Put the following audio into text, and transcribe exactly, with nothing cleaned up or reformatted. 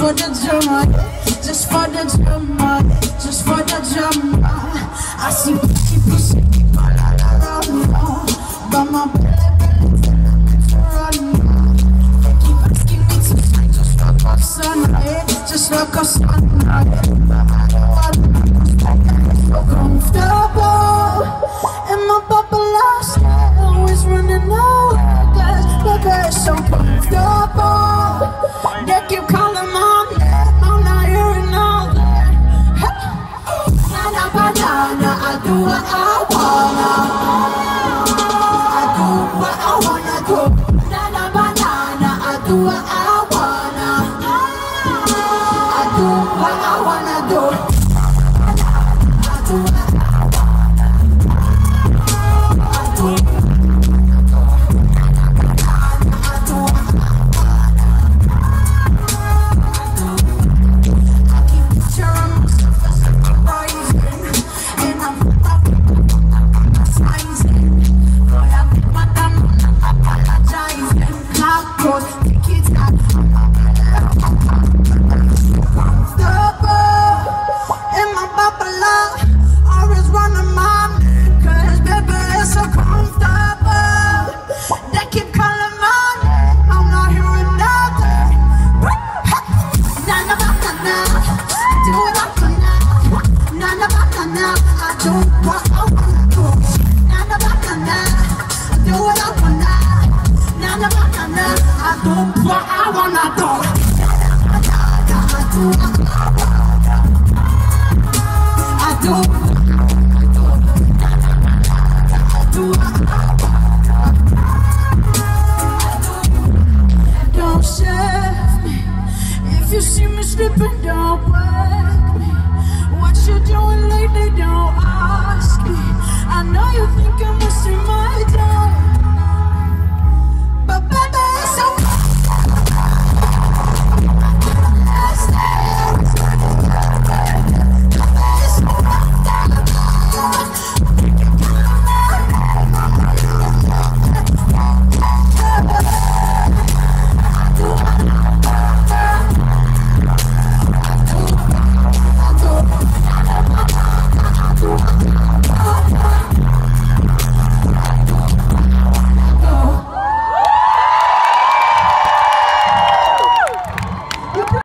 for the drama, just for the drama, just for the drama. I see pussy, pussy, all around me, but my belly, belly, run. They keep asking me to find just like a sun, just like a sun. So comfortable, and my bubble lost, always running out. Baby, it's so comfortable. They keep calling my name, I'm not hearing all that. Banana, banana, I do what I wanna. I do what I wanna do. Banana, banana, I do what I wanna. I do what I wanna do. I do what I wanna. I do. Don't share me if you see me slipping down.